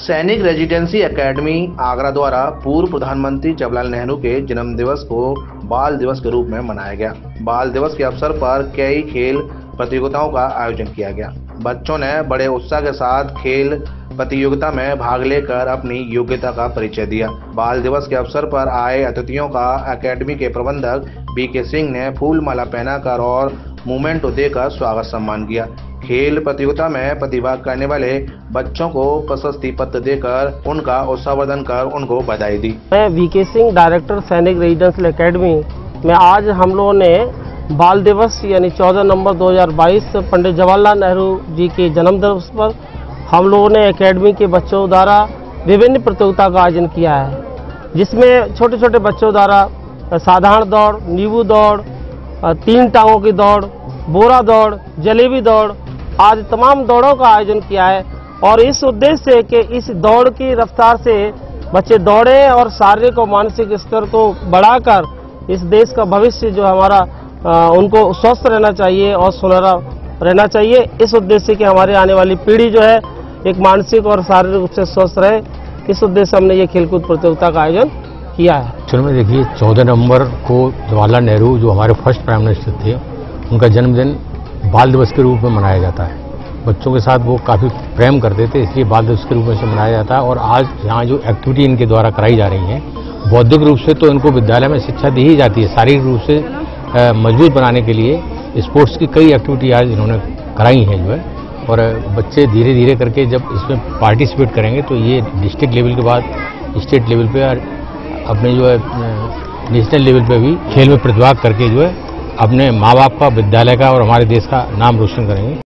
सैनिक residency academy Agra द्वारा पूर्व प्रधानमंत्री जवाहरलाल नेहरू के जन्म दिवस को बाल दिवस के रूप में मनाया गया। बाल दिवस के अवसर पर कई खेल प्रतियोगिताओं का आयोजन किया गया। बच्चों ने बड़े उत्साह के साथ खेल प्रतियोगिता में भाग लेकर अपनी योग्यता का परिचय दिया। बाल दिवस के अवसर पर आए अतिथियों का अकेडमी के प्रबंधक बीके सिंह ने फूल माला पहनाकर और मोमेंटो देकर स्वागत सम्मान किया। खेल प्रतियोगिता में प्रतिभा करने वाले बच्चों को प्रशस्ति पत्र देकर उनका उत्साहवर्धन कर उनको बधाई दी। मैं BK Singh, director Sainik residential academy में आज हम लोगों ने बाल दिवस यानी 14 नवंबर 2022 पंडित जवाहरलाल नेहरू जी के जन्म दिवस पर हम लोगों ने एकेडमी के बच्चों द्वारा विभिन्न प्रतियोगिता का आयोजन किया है, जिसमें छोटे छोटे बच्चों द्वारा साधारण दौड़, नींबू दौड़, 3 टांगों की दौड़, बोरा दौड़, जलेबी दौड़ आदि तमाम दौड़ों का आयोजन किया है। और इस उद्देश्य से कि इस दौड़ की रफ्तार से बच्चे दौड़ें और शारीरिक और मानसिक स्तर को बढ़ाकर इस देश का भविष्य जो हमारा उनको स्वस्थ रहना चाहिए और सुनहरा रहना चाहिए। इस उद्देश्य कि हमारे आने वाली पीढ़ी जो है एक मानसिक और शारीरिक रूप से स्वस्थ रहे, इस उद्देश्य से हमने ये खेलकूद प्रतियोगिता का आयोजन किया है। एक्चुअल में देखिए 14 नवंबर को जवाहरलाल नेहरू जो हमारे फर्स्ट प्राइम मिनिस्टर थे, उनका जन्मदिन बाल दिवस के रूप में मनाया जाता है। बच्चों के साथ वो काफ़ी प्रेम करते थे, इसलिए बाल दिवस के रूप में से मनाया जाता है। और आज यहाँ जो एक्टिविटी इनके द्वारा कराई जा रही है, बौद्धिक रूप से तो इनको विद्यालय में शिक्षा दी ही जाती है, शारीरिक रूप से मजबूत बनाने के लिए स्पोर्ट्स की कई एक्टिविटी आज इन्होंने कराई हैं जो है। और बच्चे धीरे धीरे करके जब इसमें पार्टिसिपेट करेंगे तो ये डिस्ट्रिक्ट लेवल के बाद स्टेट लेवल पे और अपने जो है नेशनल लेवल पे भी खेल में प्रतिभाग करके जो है अपने माँ बाप का, विद्यालय का और हमारे देश का नाम रोशन करेंगे।